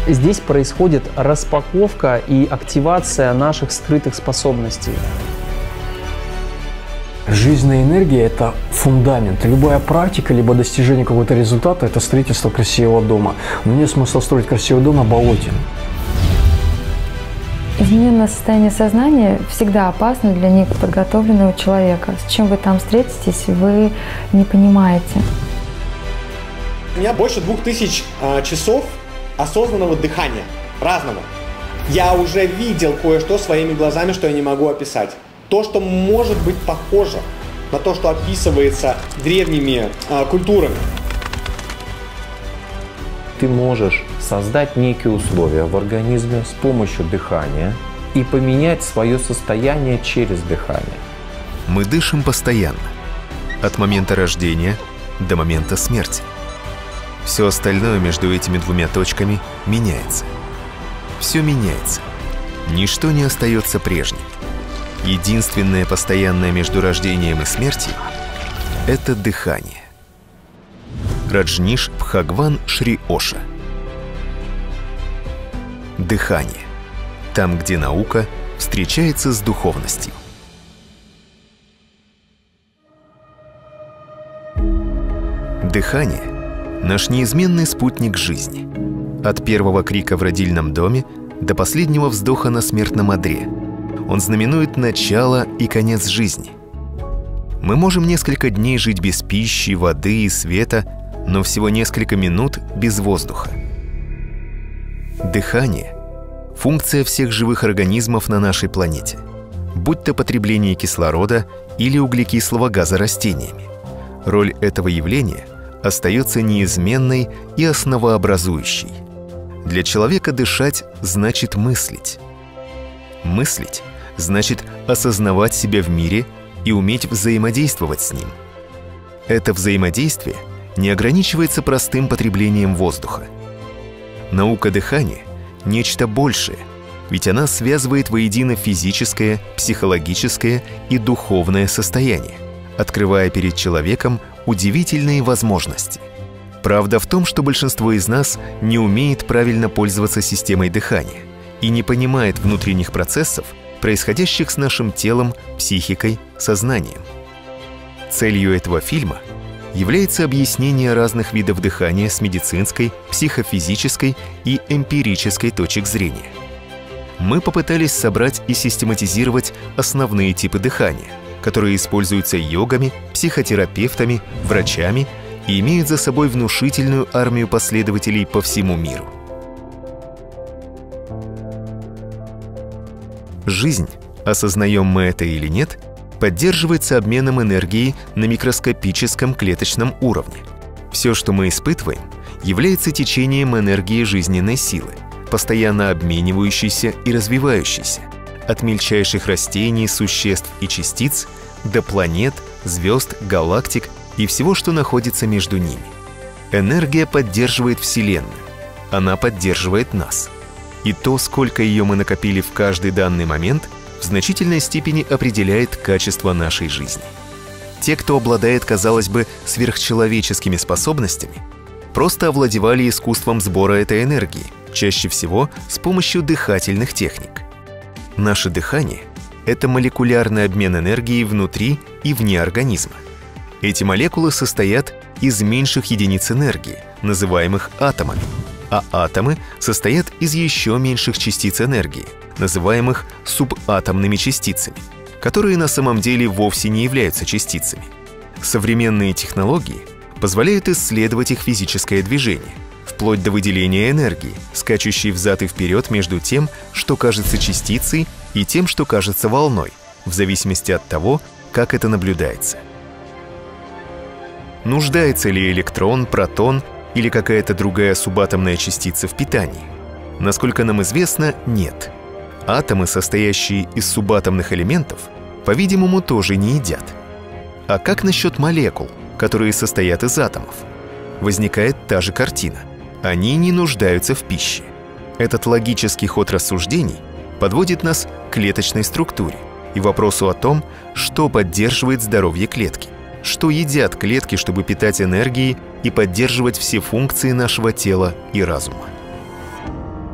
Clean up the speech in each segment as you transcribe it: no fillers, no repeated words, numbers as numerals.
Здесь происходит распаковка и активация наших скрытых способностей. Жизненная энергия – это фундамент. Любая практика, либо достижение какого-то результата – это строительство красивого дома. Но нет смысла строить красивый дом на болоте. Измененное состояние сознания всегда опасно для неподготовленного человека. С чем вы там встретитесь, вы не понимаете. У меня больше 2000 часов осознанного дыхания, разного. Я уже видел кое-что своими глазами, что я не могу описать. То, что может быть похоже на то, что описывается древними культурами. Ты можешь создать некие условия в организме с помощью дыхания и поменять свое состояние через дыхание. Мы дышим постоянно, от момента рождения до момента смерти. Все остальное между этими двумя точками меняется. Все меняется. Ничто не остается прежним. Единственное постоянное между рождением и смертью – это дыхание. Раджниш Бхагван Шри Оша. Дыхание. Там, где наука встречается с духовностью. Дыхание – наш неизменный спутник жизни. От первого крика в родильном доме до последнего вздоха на смертном одре. Он знаменует начало и конец жизни. Мы можем несколько дней жить без пищи, воды и света, но всего несколько минут без воздуха. Дыхание – функция всех живых организмов на нашей планете, будь то потребление кислорода или углекислого газа растениями. Роль этого явления остается неизменной и основообразующей. Для человека дышать значит мыслить. Мыслить значит осознавать себя в мире и уметь взаимодействовать с ним. Это взаимодействие не ограничивается простым потреблением воздуха. Наука дыхания – нечто большее, ведь она связывает воедино физическое, психологическое и духовное состояние, открывая перед человеком удивительные возможности. Правда в том, что большинство из нас не умеет правильно пользоваться системой дыхания и не понимает внутренних процессов, происходящих с нашим телом, психикой, сознанием. Целью этого фильма является объяснение разных видов дыхания с медицинской, психофизической и эмпирической точек зрения. Мы попытались собрать и систематизировать основные типы дыхания, которые используются йогами, психотерапевтами, врачами и имеют за собой внушительную армию последователей по всему миру. Жизнь, осознаем мы это или нет, поддерживается обменом энергии на микроскопическом клеточном уровне. Все, что мы испытываем, является течением энергии жизненной силы, постоянно обменивающейся и развивающейся, от мельчайших растений, существ и частиц до планет, звезд, галактик и всего, что находится между ними. Энергия поддерживает Вселенную, она поддерживает нас. И то, сколько ее мы накопили в каждый данный момент, в значительной степени определяет качество нашей жизни. Те, кто обладает, казалось бы, сверхчеловеческими способностями, просто овладевали искусством сбора этой энергии, чаще всего с помощью дыхательных техник. Наше дыхание – это молекулярный обмен энергией внутри и вне организма. Эти молекулы состоят из меньших единиц энергии, называемых атомами, а атомы состоят из еще меньших частиц энергии, называемых субатомными частицами, которые на самом деле вовсе не являются частицами. Современные технологии позволяют исследовать их физическое движение, вплоть до выделения энергии, скачущей взад и вперед между тем, что кажется частицей, и тем, что кажется волной, в зависимости от того, как это наблюдается. Нуждается ли электрон, протон или какая-то другая субатомная частица в питании? Насколько нам известно, нет. Атомы, состоящие из субатомных элементов, по-видимому, тоже не едят. А как насчет молекул, которые состоят из атомов? Возникает та же картина. Они не нуждаются в пище. Этот логический ход рассуждений подводит нас к клеточной структуре и вопросу о том, что поддерживает здоровье клетки, что едят клетки, чтобы питать энергией и поддерживать все функции нашего тела и разума.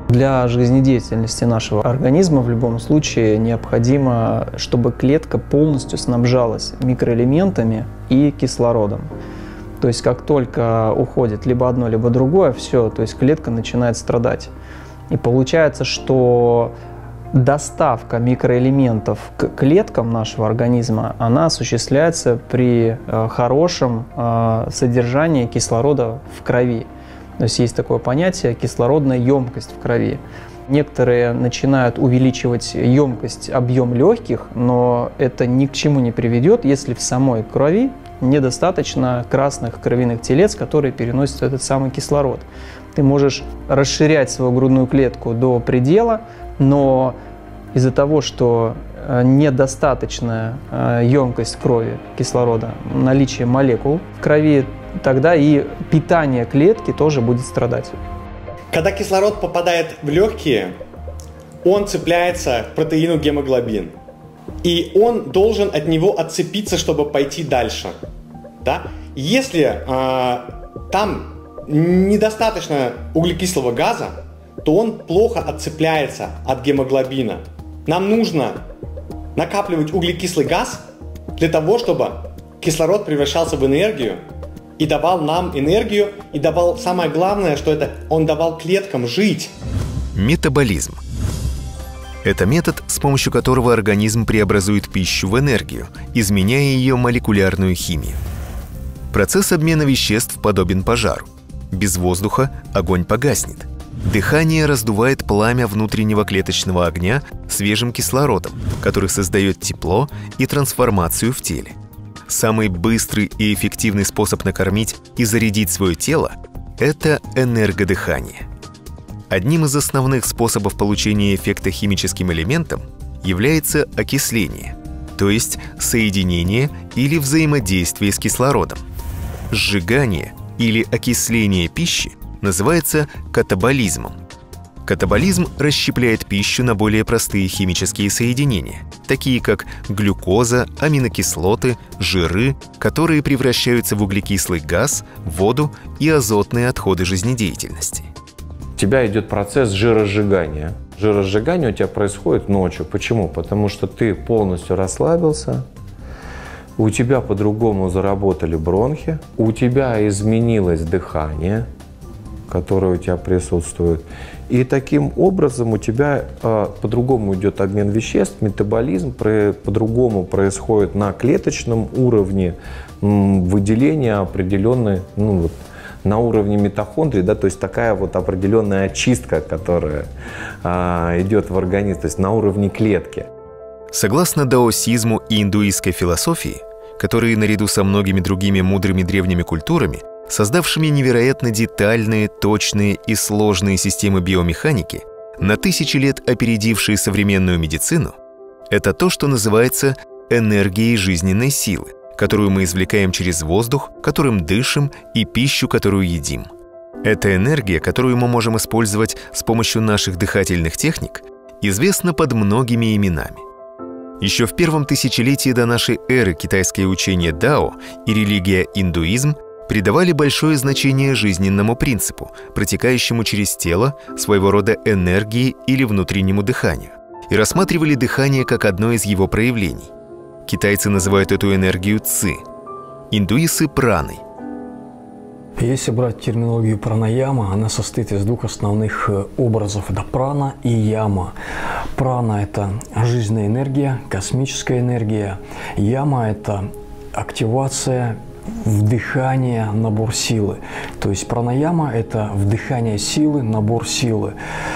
Для жизнедеятельности нашего организма в любом случае необходимо, чтобы клетка полностью снабжалась микроэлементами и кислородом. То есть как только уходит либо одно, либо другое, все, то есть клетка начинает страдать. И получается, что доставка микроэлементов к клеткам нашего организма, она осуществляется при хорошем содержании кислорода в крови. То есть есть такое понятие кислородная емкость в крови. Некоторые начинают увеличивать емкость, объем легких, но это ни к чему не приведет, если в самой крови недостаточно красных кровяных телец, которые переносят этот самый кислород. Ты можешь расширять свою грудную клетку до предела, но из-за того, что недостаточная емкость крови кислорода, наличие молекул в крови, тогда и питание клетки тоже будет страдать. Когда кислород попадает в легкие, он цепляется к протеину гемоглобин. И он должен от него отцепиться, чтобы пойти дальше. Да? Если там недостаточно углекислого газа, то он плохо отцепляется от гемоглобина. Нам нужно накапливать углекислый газ для того, чтобы кислород превращался в энергию и давал нам энергию, и давал, самое главное, что это он давал клеткам жить. Метаболизм. Это метод, с помощью которого организм преобразует пищу в энергию, изменяя ее молекулярную химию. Процесс обмена веществ подобен пожару. Без воздуха огонь погаснет. Дыхание раздувает пламя внутреннего клеточного огня свежим кислородом, который создает тепло и трансформацию в теле. Самый быстрый и эффективный способ накормить и зарядить свое тело – это энергодыхание. Одним из основных способов получения эффекта химическим элементом является окисление, то есть соединение или взаимодействие с кислородом. Сжигание или окисление пищи называется катаболизмом. Катаболизм расщепляет пищу на более простые химические соединения, такие как глюкоза, аминокислоты, жиры, которые превращаются в углекислый газ, воду и азотные отходы жизнедеятельности. У тебя идет процесс жиросжигания. Жиросжигание у тебя происходит ночью. Почему? Потому что ты полностью расслабился, у тебя по-другому заработали бронхи, у тебя изменилось дыхание, которое у тебя присутствует. И таким образом у тебя по-другому идет обмен веществ, метаболизм по-другому происходит на клеточном уровне, выделение определенной, на уровне митохондрий, да, то есть такая вот определенная очистка, которая идет в организм, то есть на уровне клетки. Согласно даосизму и индуистской философии, которые наряду со многими другими мудрыми древними культурами, создавшими невероятно детальные, точные и сложные системы биомеханики, на тысячи лет опередившие современную медицину, это то, что называется энергией жизненной силы, которую мы извлекаем через воздух, которым дышим, и пищу, которую едим. Эта энергия, которую мы можем использовать с помощью наших дыхательных техник, известна под многими именами. Еще в первом тысячелетии до нашей эры китайское учение Дао и религия индуизм придавали большое значение жизненному принципу, протекающему через тело, своего рода энергии или внутреннему дыханию, и рассматривали дыхание как одно из его проявлений. Китайцы называют эту энергию ци, индуисы – праной. Если брать терминологию пранаяма, она состоит из двух основных образов. Это прана и яма. Прана – это жизненная энергия, космическая энергия. Яма – это активация, вдыхание, набор силы. То есть пранаяма – это вдыхание силы, набор силы.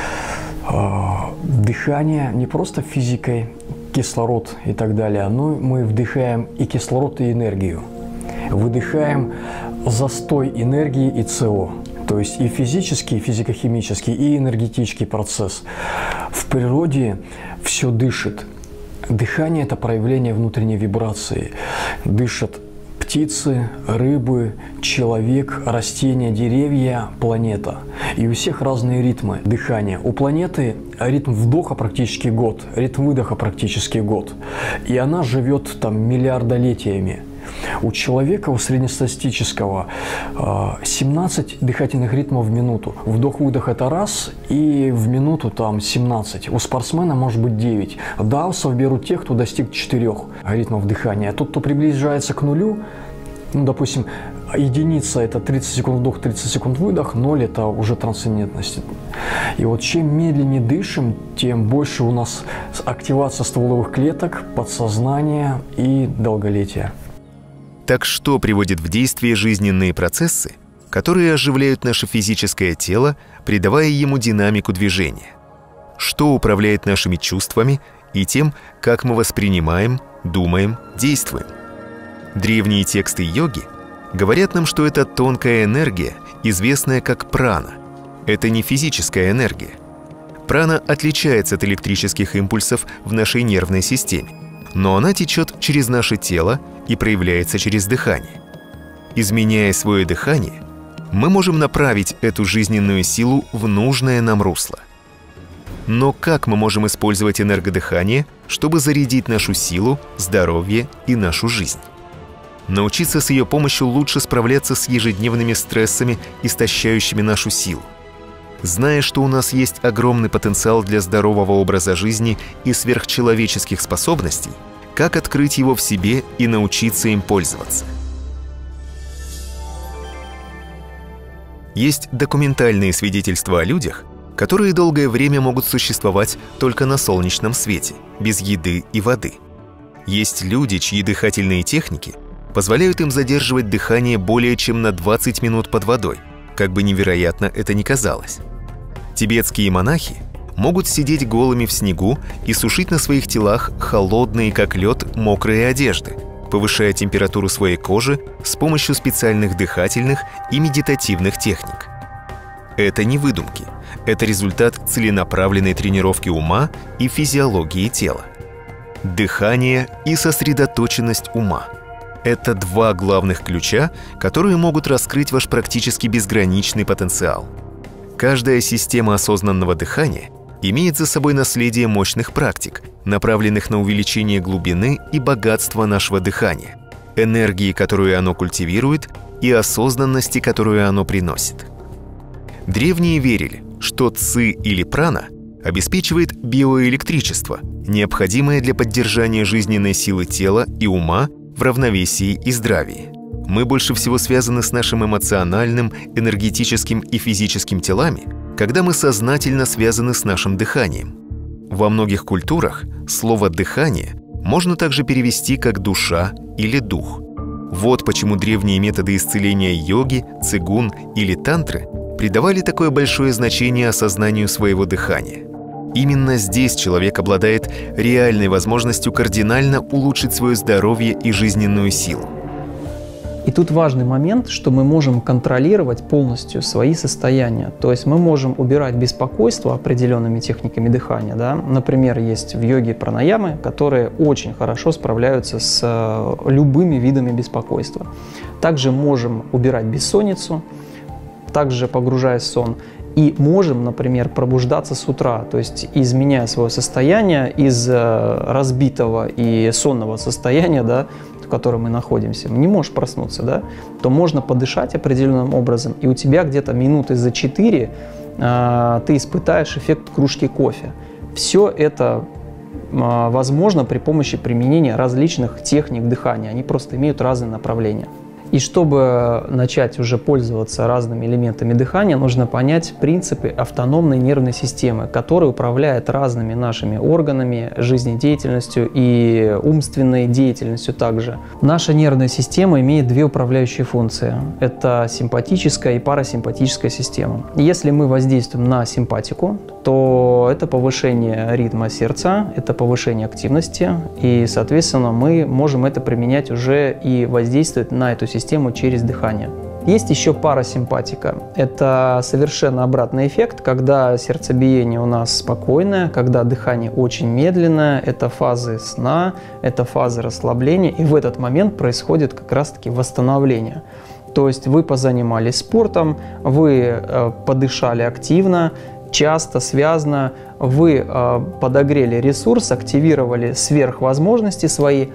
Дыхание не просто физикой, кислород и так далее, но мы вдыхаем и кислород, и энергию. Выдыхаем застой энергии и СО. То есть и физический, физико-химический, и энергетический процесс. В природе все дышит. Дыхание – это проявление внутренней вибрации. Дышат птицы, рыбы, человек, растения, деревья, планета. И у всех разные ритмы дыхания. У планеты ритм вдоха практически год, ритм выдоха практически год. И она живет там миллиардолетиями. У человека, у среднестатистического, 17 дыхательных ритмов в минуту. Вдох-выдох – это раз, и в минуту там 17. У спортсмена может быть 9. Даусов берут тех, кто достиг 4 ритмов дыхания. А тот, кто приближается к нулю, ну, допустим, единица – это 30 секунд вдох, 30 секунд выдох, 0 – это уже трансцендентность. И вот чем медленнее дышим, тем больше у нас активация стволовых клеток, подсознания и долголетия. Так что приводит в действие жизненные процессы, которые оживляют наше физическое тело, придавая ему динамику движения? Что управляет нашими чувствами и тем, как мы воспринимаем, думаем, действуем? Древние тексты йоги говорят нам, что это тонкая энергия, известная как прана. Это не физическая энергия. Прана отличается от электрических импульсов в нашей нервной системе, но она течет через наше тело и проявляется через дыхание. Изменяя свое дыхание, мы можем направить эту жизненную силу в нужное нам русло. Но как мы можем использовать энергодыхание, чтобы зарядить нашу силу, здоровье и нашу жизнь? Научиться с ее помощью лучше справляться с ежедневными стрессами, истощающими нашу силу. Зная, что у нас есть огромный потенциал для здорового образа жизни и сверхчеловеческих способностей, как открыть его в себе и научиться им пользоваться? Есть документальные свидетельства о людях, которые долгое время могут существовать только на солнечном свете, без еды и воды. Есть люди, чьи дыхательные техники позволяют им задерживать дыхание более чем на 20 минут под водой, как бы невероятно это ни казалось. Тибетские монахи могут сидеть голыми в снегу и сушить на своих телах холодные, как лед, мокрые одежды, повышая температуру своей кожи с помощью специальных дыхательных и медитативных техник. Это не выдумки, это результат целенаправленной тренировки ума и физиологии тела. Дыхание и сосредоточенность ума – это два главных ключа, которые могут раскрыть ваш практически безграничный потенциал. Каждая система осознанного дыхания имеет за собой наследие мощных практик, направленных на увеличение глубины и богатства нашего дыхания, энергии, которую оно культивирует, и осознанности, которую оно приносит. Древние верили, что ци или прана обеспечивает биоэлектричество, необходимое для поддержания жизненной силы тела и ума в равновесии и здравии. Мы больше всего связаны с нашим эмоциональным, энергетическим и физическим телами, когда мы сознательно связаны с нашим дыханием. Во многих культурах слово «дыхание» можно также перевести как «душа» или «дух». Вот почему древние методы исцеления йоги, цигун или тантры придавали такое большое значение осознанию своего дыхания. Именно здесь человек обладает реальной возможностью кардинально улучшить свое здоровье и жизненную силу. И тут важный момент, что мы можем контролировать полностью свои состояния. То есть мы можем убирать беспокойство определенными техниками дыхания. Да? Например, есть в йоге пранаямы, которые очень хорошо справляются с любыми видами беспокойства. Также можем убирать бессонницу, также погружаясь в сон. И можем, например, пробуждаться с утра, то есть изменяя свое состояние из разбитого и сонного состояния, да, в котором мы находимся, не можешь проснуться, да, то можно подышать определенным образом, и у тебя где-то минуты за 4 ты испытаешь эффект кружки кофе. Все это возможно при помощи применения различных техник дыхания, они просто имеют разные направления. И чтобы начать уже пользоваться разными элементами дыхания, нужно понять принципы автономной нервной системы, которая управляет разными нашими органами, жизнедеятельностью и умственной деятельностью также. Наша нервная система имеет две управляющие функции. Это симпатическая и парасимпатическая система. Если мы воздействуем на симпатику, то это повышение ритма сердца, это повышение активности, и, соответственно, мы можем это применять уже и воздействовать на эту систему через дыхание. Есть еще парасимпатика. Это совершенно обратный эффект, когда сердцебиение у нас спокойное, когда дыхание очень медленное, это фазы сна, это фазы расслабления, и в этот момент происходит как раз-таки восстановление. То есть вы позанимались спортом, вы подышали активно, часто, связно, вы подогрели ресурс, активировали сверхвозможности свои,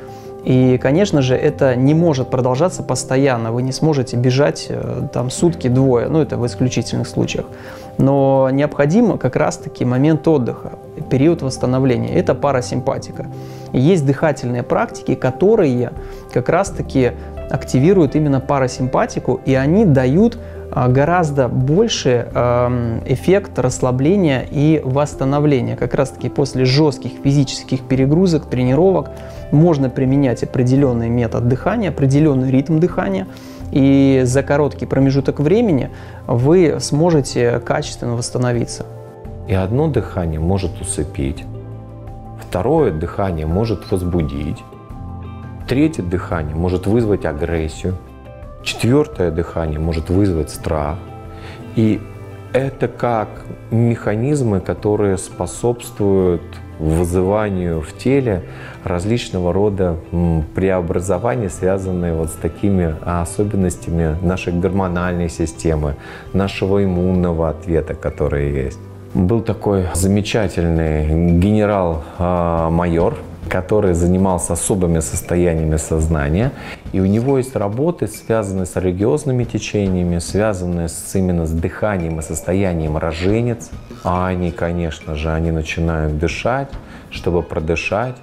И, конечно же, это не может продолжаться постоянно. Вы не сможете бежать там сутки-двое, ну это в исключительных случаях. Но необходим как раз-таки момент отдыха, период восстановления. Это парасимпатика. И есть дыхательные практики, которые как раз-таки активируют именно парасимпатику, и они дают гораздо больше эффект расслабления и восстановления. Как раз-таки после жестких физических перегрузок, тренировок можно применять определенный метод дыхания, определенный ритм дыхания, и за короткий промежуток времени вы сможете качественно восстановиться. И одно дыхание может усыпить, второе дыхание может возбудить, третье дыхание может вызвать агрессию, четвертое дыхание может вызвать страх. И это как механизмы, которые способствуют вызыванию в теле различного рода преобразований, связанные вот с такими особенностями нашей гормональной системы, нашего иммунного ответа, которые есть. Был такой замечательный генерал-майор, который занимался особыми состояниями сознания. И у него есть работы, связанные с религиозными течениями, связанные именно с дыханием и состоянием роженец. А они, конечно же, они начинают дышать, чтобы продышать.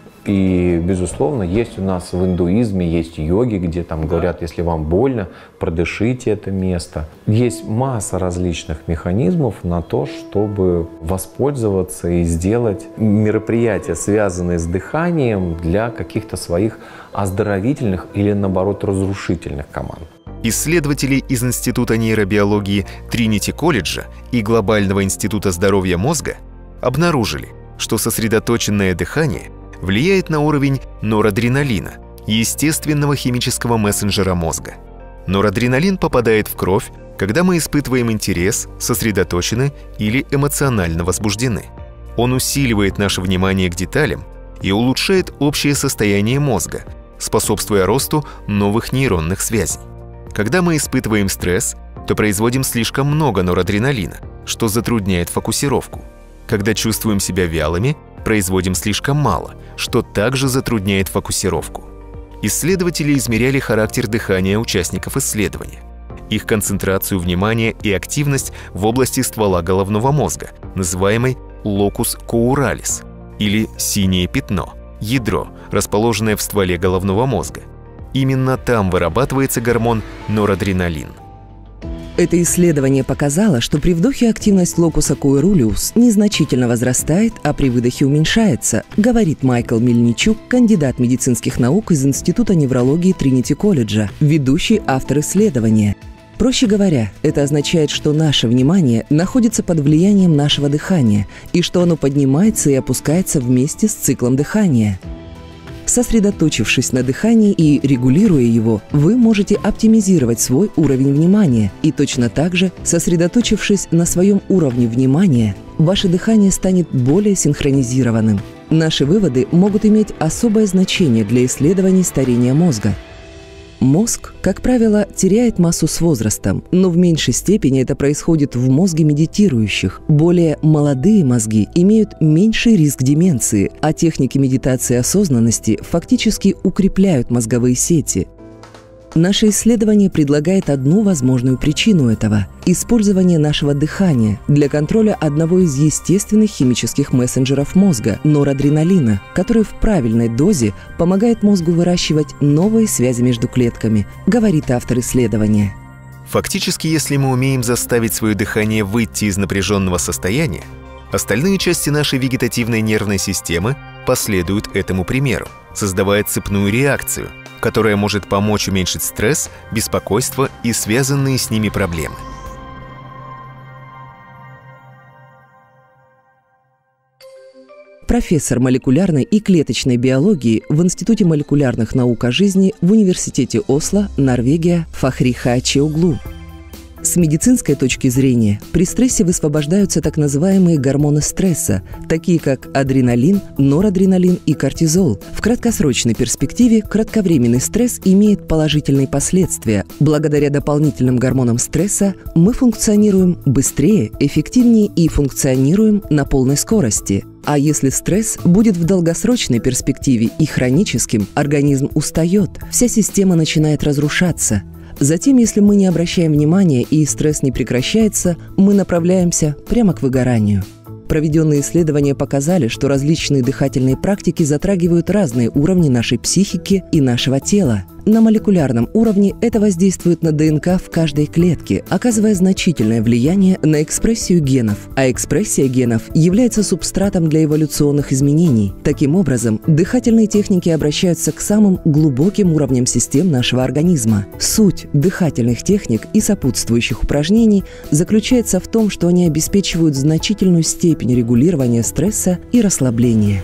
И, безусловно, есть у нас в индуизме, есть йоги, где там говорят, если вам больно, продышите это место. Есть масса различных механизмов на то, чтобы воспользоваться и сделать мероприятия, связанные с дыханием, для каких-то своих оздоровительных или, наоборот, разрушительных команд. Исследователи из Института нейробиологии Тринити колледжа и Глобального института здоровья мозга обнаружили, что сосредоточенное дыхание влияет на уровень норадреналина, естественного химического мессенджера мозга. Норадреналин попадает в кровь, когда мы испытываем интерес, сосредоточены или эмоционально возбуждены. Он усиливает наше внимание к деталям и улучшает общее состояние мозга, способствуя росту новых нейронных связей. Когда мы испытываем стресс, то производим слишком много норадреналина, что затрудняет фокусировку. Когда чувствуем себя вялыми, производим слишком мало, что также затрудняет фокусировку. Исследователи измеряли характер дыхания участников исследования, их концентрацию внимания и активность в области ствола головного мозга, называемой локус коуралис, или синее пятно, ядро, расположенное в стволе головного мозга. Именно там вырабатывается гормон норадреналин. Это исследование показало, что при вдохе активность локуса коуралис незначительно возрастает, а при выдохе уменьшается, говорит Майкл Мельничук, кандидат медицинских наук из Института неврологии Тринити колледжа, ведущий автор исследования. Проще говоря, это означает, что наше внимание находится под влиянием нашего дыхания и что оно поднимается и опускается вместе с циклом дыхания. Сосредоточившись на дыхании и регулируя его, вы можете оптимизировать свой уровень внимания. И точно так же, сосредоточившись на своем уровне внимания, ваше дыхание станет более синхронизированным. Наши выводы могут иметь особое значение для исследований старения мозга. Мозг, как правило, теряет массу с возрастом, но в меньшей степени это происходит в мозге медитирующих. Более молодые мозги имеют меньший риск деменции, а техники медитации осознанности фактически укрепляют мозговые сети. Наше исследование предлагает одну возможную причину этого – использование нашего дыхания для контроля одного из естественных химических мессенджеров мозга – норадреналина, который в правильной дозе помогает мозгу выращивать новые связи между клетками, говорит автор исследования. Фактически, если мы умеем заставить свое дыхание выйти из напряженного состояния, остальные части нашей вегетативной нервной системы последуют этому примеру, создавая цепную реакцию, которая может помочь уменьшить стресс, беспокойство и связанные с ними проблемы. Профессор молекулярной и клеточной биологии в Институте молекулярных наук о жизни в Университете Осло, Норвегия, Фахри Хаачиоглу. С медицинской точки зрения, при стрессе высвобождаются так называемые гормоны стресса, такие как адреналин, норадреналин и кортизол. В краткосрочной перспективе кратковременный стресс имеет положительные последствия. Благодаря дополнительным гормонам стресса мы функционируем быстрее, эффективнее и функционируем на полной скорости. А если стресс будет в долгосрочной перспективе и хроническим, организм устает, вся система начинает разрушаться. Затем, если мы не обращаем внимания и стресс не прекращается, мы направляемся прямо к выгоранию. Проведенные исследования показали, что различные дыхательные практики затрагивают разные уровни нашей психики и нашего тела. На молекулярном уровне это воздействует на ДНК в каждой клетке, оказывая значительное влияние на экспрессию генов. А экспрессия генов является субстратом для эволюционных изменений. Таким образом, дыхательные техники обращаются к самым глубоким уровням систем нашего организма. Суть дыхательных техник и сопутствующих упражнений заключается в том, что они обеспечивают значительную степень регулирования стресса и расслабления.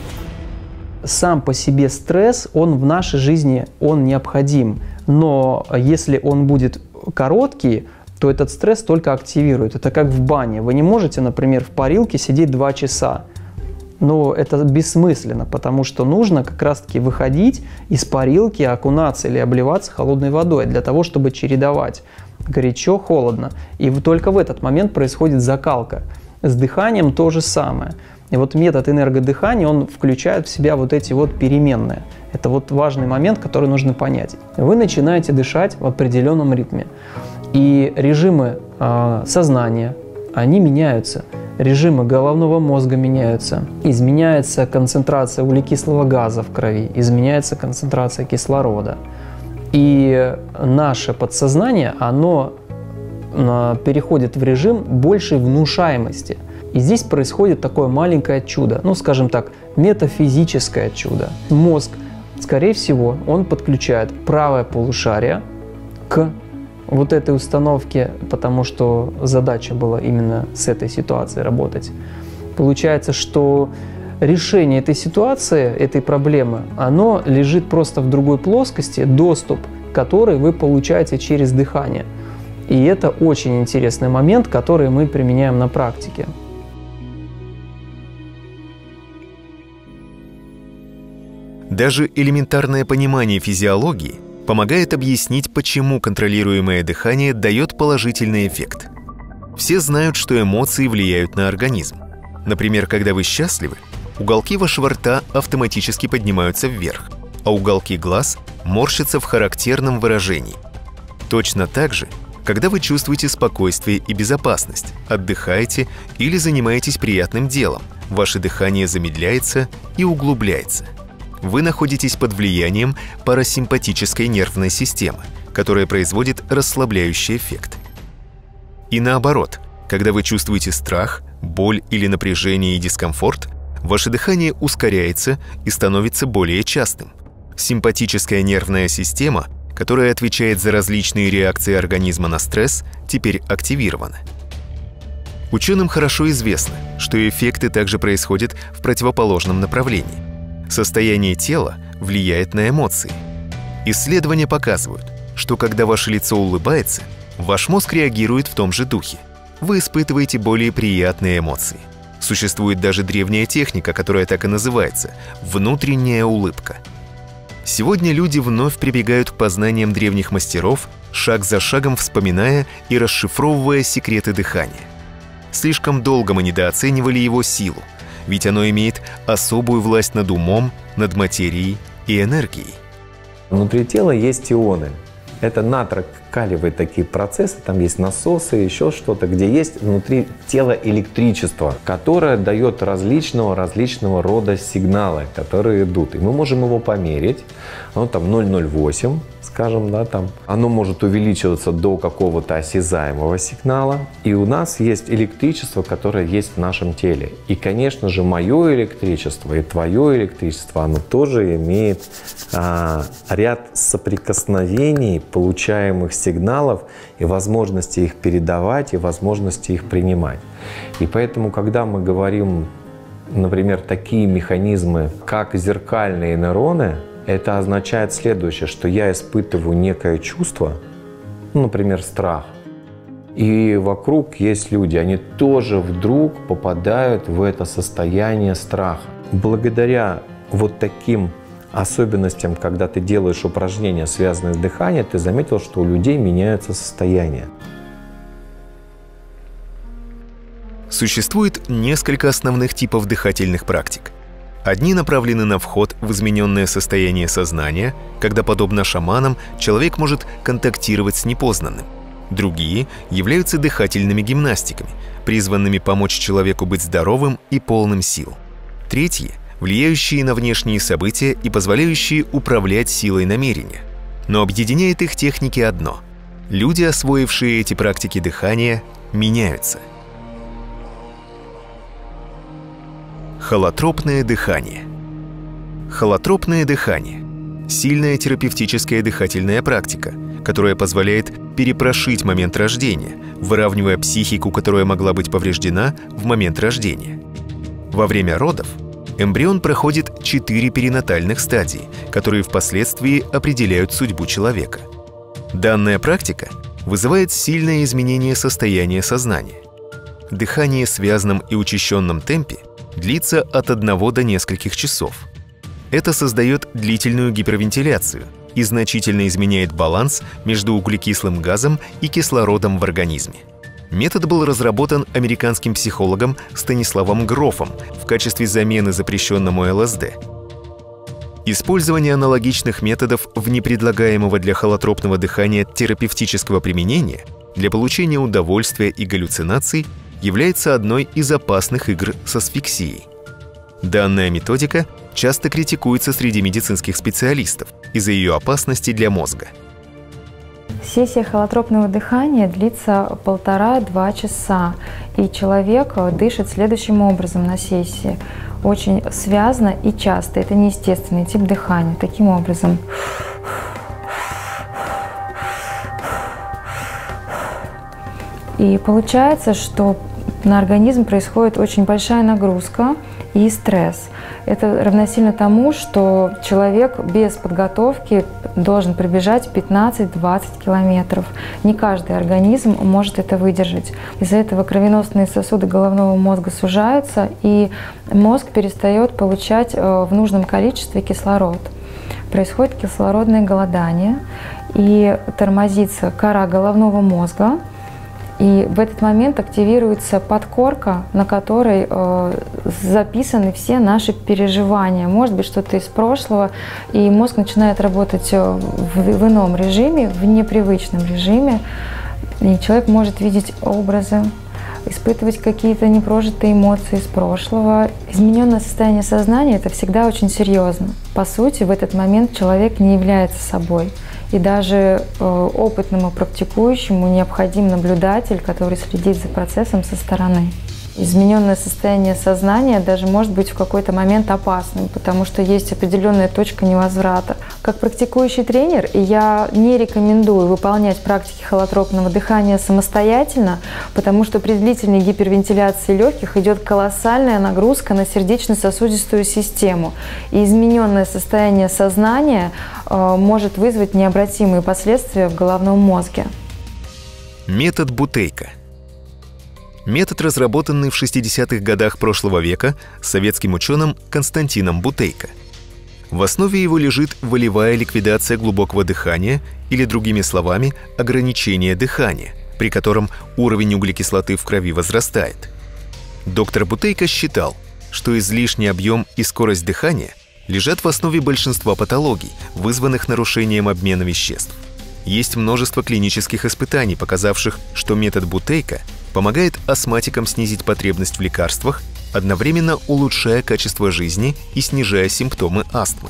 Сам по себе стресс, он в нашей жизни, он необходим. Но если он будет короткий, то этот стресс только активирует. Это как в бане. Вы не можете, например, в парилке сидеть 2 часа. Но это бессмысленно, потому что нужно как раз-таки выходить из парилки, окунаться или обливаться холодной водой для того, чтобы чередовать горячо-холодно. И только в этот момент происходит закалка. С дыханием то же самое. И вот метод энергодыхания, он включает в себя вот эти вот переменные. Это вот важный момент, который нужно понять. Вы начинаете дышать в определенном ритме. И режимы сознания, они меняются. Режимы головного мозга меняются. Изменяется концентрация углекислого газа в крови, изменяется концентрация кислорода. И наше подсознание, оно переходит в режим большей внушаемости. И здесь происходит такое маленькое чудо, ну, скажем так, метафизическое чудо. Мозг, скорее всего, он подключает правое полушарие к вот этой установке, потому что задача была именно с этой ситуацией работать. Получается, что решение этой ситуации, этой проблемы, оно лежит просто в другой плоскости, доступ к которой вы получаете через дыхание. И это очень интересный момент, который мы применяем на практике. Даже элементарное понимание физиологии помогает объяснить, почему контролируемое дыхание дает положительный эффект. Все знают, что эмоции влияют на организм. Например, когда вы счастливы, уголки вашего рта автоматически поднимаются вверх, а уголки глаз морщатся в характерном выражении. Точно так же, когда вы чувствуете спокойствие и безопасность, отдыхаете или занимаетесь приятным делом, ваше дыхание замедляется и углубляется. Вы находитесь под влиянием парасимпатической нервной системы, которая производит расслабляющий эффект. И наоборот, когда вы чувствуете страх, боль или напряжение и дискомфорт, ваше дыхание ускоряется и становится более частым. Симпатическая нервная система, которая отвечает за различные реакции организма на стресс, теперь активирована. Ученым хорошо известно, что эффекты также происходят в противоположном направлении. Состояние тела влияет на эмоции. Исследования показывают, что когда ваше лицо улыбается, ваш мозг реагирует в том же духе. Вы испытываете более приятные эмоции. Существует даже древняя техника, которая так и называется – внутренняя улыбка. Сегодня люди вновь прибегают к познаниям древних мастеров, шаг за шагом вспоминая и расшифровывая секреты дыхания. Слишком долго мы недооценивали его силу, ведь оно имеет особую власть над умом, над материей и энергией. Внутри тела есть ионы. Это натро-калиевые такие процессы, там есть насосы, еще что-то, где есть внутри тела электричество, которое дает различного рода сигналы, которые идут. И мы можем его померить. Оно там 0,08, скажем, да, там. Оно может увеличиваться до какого-то осязаемого сигнала. И у нас есть электричество, которое есть в нашем теле. И, конечно же, мое электричество и твое электричество, оно тоже имеет ряд соприкосновений, получаемых сигналов и возможности их передавать, и возможности их принимать. И поэтому, когда мы говорим, например, такие механизмы, как зеркальные нейроны, это означает следующее, что я испытываю некое чувство, например, страх, и вокруг есть люди, они тоже вдруг попадают в это состояние страха. Благодаря вот таким особенностям, когда ты делаешь упражнения, связанные с дыханием, ты заметил, что у людей меняются состояния. Существует несколько основных типов дыхательных практик. Одни направлены на вход в измененное состояние сознания, когда, подобно шаманам, человек может контактировать с непознанным. Другие являются дыхательными гимнастиками, призванными помочь человеку быть здоровым и полным сил. Третьи – влияющие на внешние события и позволяющие управлять силой намерения. Но объединяет их техники одно – люди, освоившие эти практики дыхания, меняются. Холотропное дыхание. Холотропное дыхание – сильная терапевтическая дыхательная практика, которая позволяет перепрошить момент рождения, выравнивая психику, которая могла быть повреждена в момент рождения. Во время родов эмбрион проходит 4 перинатальных стадии, которые впоследствии определяют судьбу человека. Данная практика вызывает сильное изменение состояния сознания. Дыхание в связанном и учащенном темпе длится от 1 до нескольких часов. Это создает длительную гипервентиляцию и значительно изменяет баланс между углекислым газом и кислородом в организме. Метод был разработан американским психологом Станиславом Грофом в качестве замены запрещенному ЛСД. Использование аналогичных методов вне предлагаемого для холотропного дыхания терапевтического применения для получения удовольствия и галлюцинаций является одной из опасных игр с асфиксией. Данная методика часто критикуется среди медицинских специалистов из-за ее опасности для мозга. Сессия холотропного дыхания длится 1,5–2 часа, и человек дышит следующим образом на сессии. Очень связно и часто. Это неестественный тип дыхания. Таким образом. И получается, что на организм происходит очень большая нагрузка и стресс. Это равносильно тому, что человек без подготовки должен пробежать 15-20 километров. Не каждый организм может это выдержать. Из-за этого кровеносные сосуды головного мозга сужаются, и мозг перестает получать в нужном количестве кислород. Происходит кислородное голодание, и тормозится кора головного мозга. И в этот момент активируется подкорка, на которой записаны все наши переживания. Может быть, что-то из прошлого, и мозг начинает работать в ином режиме, в непривычном режиме. И человек может видеть образы, испытывать какие-то непрожитые эмоции из прошлого. Измененное состояние сознания – это всегда очень серьезно. По сути, в этот момент человек не является собой. И даже опытному практикующему необходим наблюдатель, который следит за процессом со стороны. Измененное состояние сознания даже может быть в какой-то момент опасным, потому что есть определенная точка невозврата. Как практикующий тренер я не рекомендую выполнять практики холотропного дыхания самостоятельно, потому что при длительной гипервентиляции легких идет колоссальная нагрузка на сердечно-сосудистую систему. И измененное состояние сознания может вызвать необратимые последствия в головном мозге. Метод Бутейко. Метод, разработанный в 60-х годах прошлого века советским ученым Константином Бутейко. В основе его лежит волевая ликвидация глубокого дыхания, или, другими словами, ограничение дыхания, при котором уровень углекислоты в крови возрастает. Доктор Бутейко считал, что излишний объем и скорость дыхания лежат в основе большинства патологий, вызванных нарушением обмена веществ. Есть множество клинических испытаний, показавших, что метод Бутейко помогает астматикам снизить потребность в лекарствах, одновременно улучшая качество жизни и снижая симптомы астмы.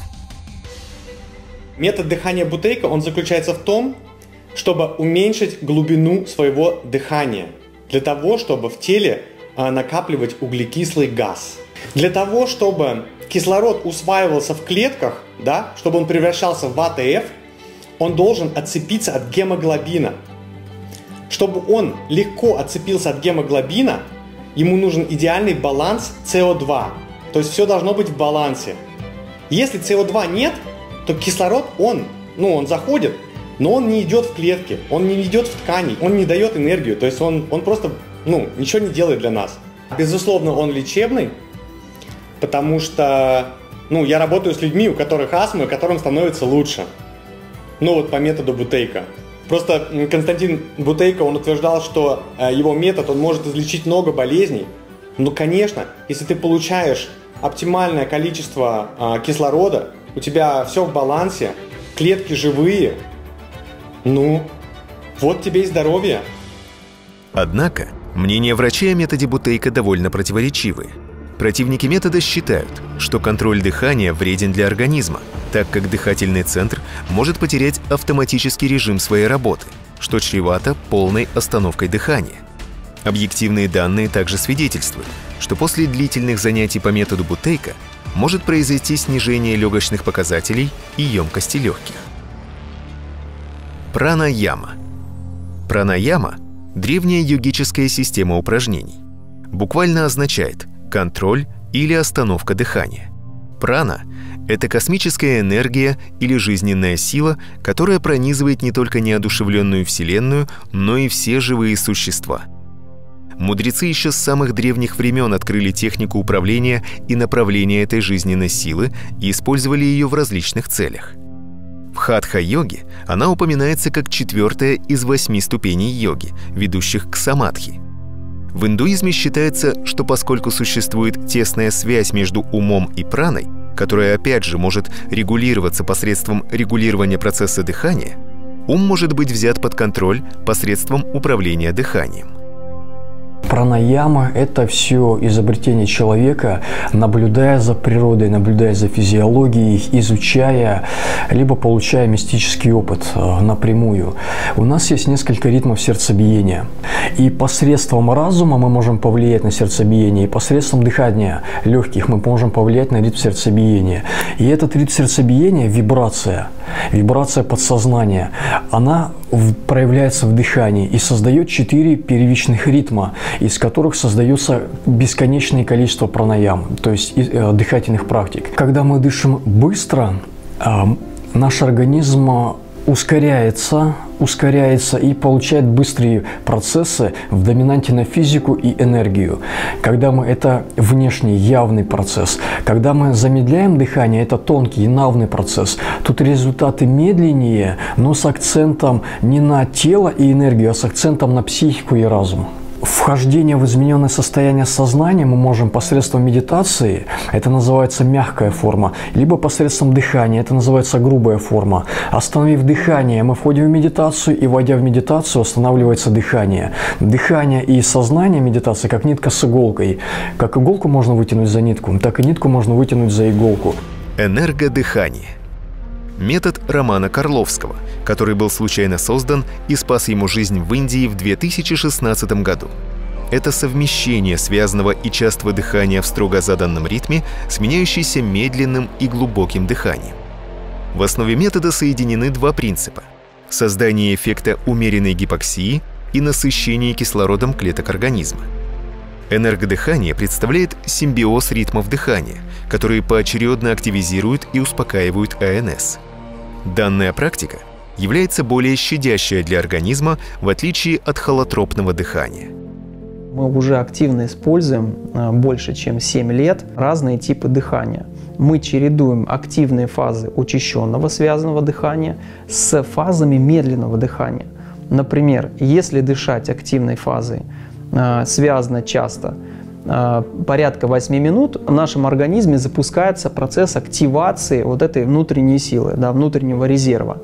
Метод дыхания Бутейко, он заключается в том, чтобы уменьшить глубину своего дыхания, для того, чтобы в теле накапливать углекислый газ. Для того, чтобы кислород усваивался в клетках, да, чтобы он превращался в АТФ, он должен отцепиться от гемоглобина. Чтобы он легко отцепился от гемоглобина, ему нужен идеальный баланс СО2. То есть все должно быть в балансе. Если СО2 нет, то кислород, он заходит, но он не идет в клетки, он не идет в ткани, он не дает энергию. То есть он просто ничего не делает для нас. Безусловно, он лечебный, потому что я работаю с людьми, у которых астма, которым становится лучше. По методу Бутейко. Просто Константин Бутейко, он утверждал, что его метод, он может излечить много болезней. Но, конечно, если ты получаешь оптимальное количество кислорода, у тебя все в балансе, клетки живые, ну, вот тебе и здоровье. Однако, мнения врачей о методе Бутейко довольно противоречивые. Противники метода считают, что контроль дыхания вреден для организма, так как дыхательный центр может потерять автоматический режим своей работы, что чревато полной остановкой дыхания. Объективные данные также свидетельствуют, что после длительных занятий по методу Бутейко может произойти снижение легочных показателей и емкости легких. Пранаяма. Пранаяма – древняя йогическая система упражнений. Буквально означает контроль или остановка дыхания. Прана – это космическая энергия или жизненная сила, которая пронизывает не только неодушевленную Вселенную, но и все живые существа. Мудрецы еще с самых древних времен открыли технику управления и направления этой жизненной силы и использовали ее в различных целях. В хатха-йоге она упоминается как 4-я из 8 ступеней йоги, ведущих к самадхи. В индуизме считается, что поскольку существует тесная связь между умом и праной, которая опять же может регулироваться посредством регулирования процесса дыхания, ум может быть взят под контроль посредством управления дыханием. Пранаяма – это все изобретение человека, наблюдая за природой, наблюдая за физиологией, изучая, либо получая мистический опыт напрямую. У нас есть несколько ритмов сердцебиения. И посредством разума мы можем повлиять на сердцебиение, и посредством дыхания легких мы можем повлиять на ритм сердцебиения. И этот ритм сердцебиения – вибрация подсознания. Она проявляется в дыхании и создает 4 первичных ритма, из которых создается бесконечное количество пранаям, то есть дыхательных практик. Когда мы дышим быстро, наш организм ускоряется и получает быстрые процессы в доминанте на физику и энергию. Это внешний явный процесс. Когда мы замедляем дыхание, это тонкий навный процесс. Тут результаты медленнее, но с акцентом не на тело и энергию, а с акцентом на психику и разум. Вхождение в измененное состояние сознания мы можем посредством медитации, это называется мягкая форма, либо посредством дыхания, это называется грубая форма. Остановив дыхание, мы входим в медитацию, и войдя в медитацию, останавливается дыхание. Дыхание и сознание медитации как нитка с иголкой. Как иголку можно вытянуть за нитку, так и нитку можно вытянуть за иголку. Энергодыхание. Метод Романа Карловского, который был случайно создан и спас ему жизнь в Индии в 2016 году. Это совмещение связанного и частого дыхания в строго заданном ритме, сменяющийся медленным и глубоким дыханием. В основе метода соединены 2 принципа – создание эффекта умеренной гипоксии и насыщение кислородом клеток организма. Энергодыхание представляет симбиоз ритмов дыхания, которые поочередно активизируют и успокаивают АНС. Данная практика является более щадящей для организма, в отличие от холотропного дыхания. Мы уже активно используем больше чем 7 лет разные типы дыхания. Мы чередуем активные фазы учащенного связанного дыхания с фазами медленного дыхания. Например, если дышать активной фазой связано часто, порядка 8 минут, в нашем организме запускается процесс активации вот этой внутренней силы, внутреннего резерва.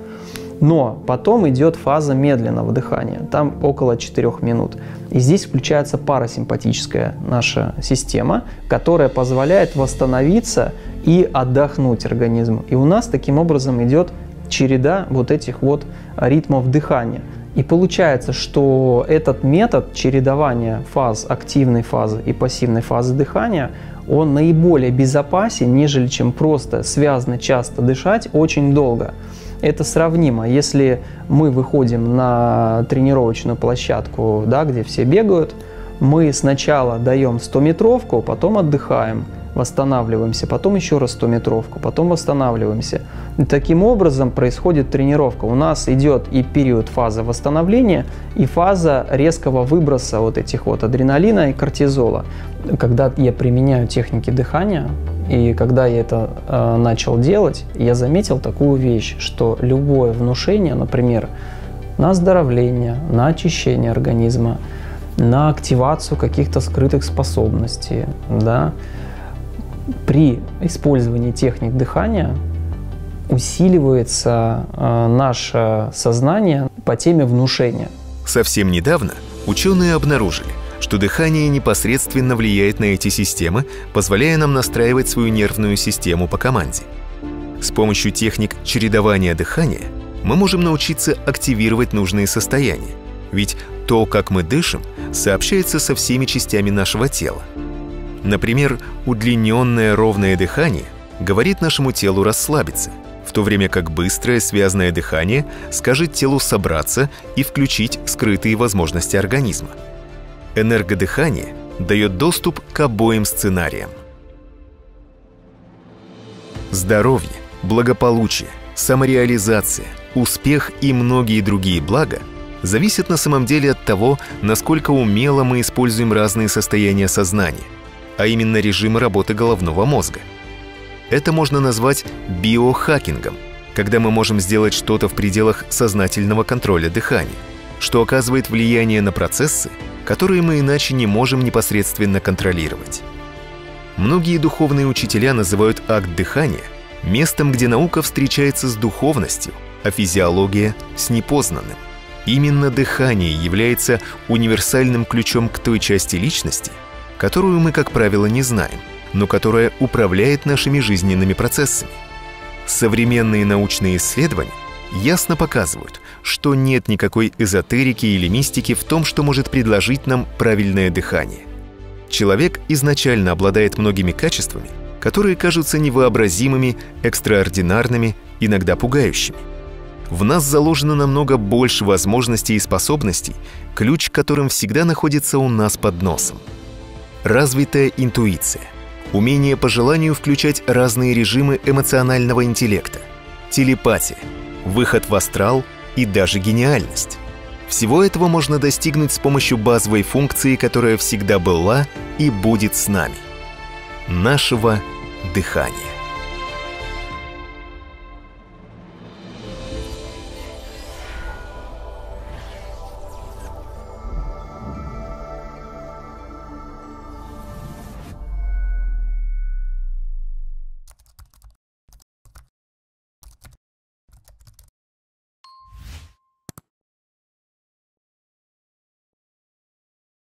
Но потом идет фаза медленного дыхания, там около 4 минут. И здесь включается парасимпатическая наша система, которая позволяет восстановиться и отдохнуть организму. И у нас таким образом идет череда вот этих вот ритмов дыхания. И получается, что этот метод чередования фаз, активной фазы и пассивной фазы дыхания, он наиболее безопасен, нежели чем просто связно часто дышать очень долго. Это сравнимо, если мы выходим на тренировочную площадку, где все бегают, мы сначала даем 100-метровку, потом отдыхаем, восстанавливаемся, потом еще раз 100-метровку, потом восстанавливаемся. И таким образом происходит тренировка. У нас идет и период фазы восстановления, и фаза резкого выброса вот этих вот адреналина и кортизола. Когда я применяю техники дыхания, и когда я это начал делать, я заметил такую вещь, что любое внушение, например, на оздоровление, на очищение организма, на активацию каких-то скрытых способностей. Да. При использовании техник дыхания усиливается наше сознание по теме внушения. Совсем недавно ученые обнаружили, что дыхание непосредственно влияет на эти системы, позволяя нам настраивать свою нервную систему по команде. С помощью техник чередования дыхания мы можем научиться активировать нужные состояния, ведь то, как мы дышим, сообщается со всеми частями нашего тела. Например, удлиненное ровное дыхание говорит нашему телу расслабиться, в то время как быстрое связанное дыхание скажет телу собраться и включить скрытые возможности организма. Энергодыхание дает доступ к обоим сценариям. Здоровье, благополучие, самореализация, успех и многие другие блага зависят на самом деле от того, насколько умело мы используем разные состояния сознания, а именно режимы работы головного мозга. Это можно назвать биохакингом, когда мы можем сделать что-то в пределах сознательного контроля дыхания, что оказывает влияние на процессы, которые мы иначе не можем непосредственно контролировать. Многие духовные учителя называют акт дыхания местом, где наука встречается с духовностью, а физиология — с непознанным. Именно дыхание является универсальным ключом к той части личности, которую мы, как правило, не знаем, но которая управляет нашими жизненными процессами. Современные научные исследования ясно показывают, что нет никакой эзотерики или мистики в том, что может предложить нам правильное дыхание. Человек изначально обладает многими качествами, которые кажутся невообразимыми, экстраординарными, иногда пугающими. В нас заложено намного больше возможностей и способностей, ключ к которым всегда находится у нас под носом. Развитая интуиция, умение по желанию включать разные режимы эмоционального интеллекта, телепатия, выход в астрал и даже гениальность. Всего этого можно достигнуть с помощью базовой функции, которая всегда была и будет с нами — нашего дыхания.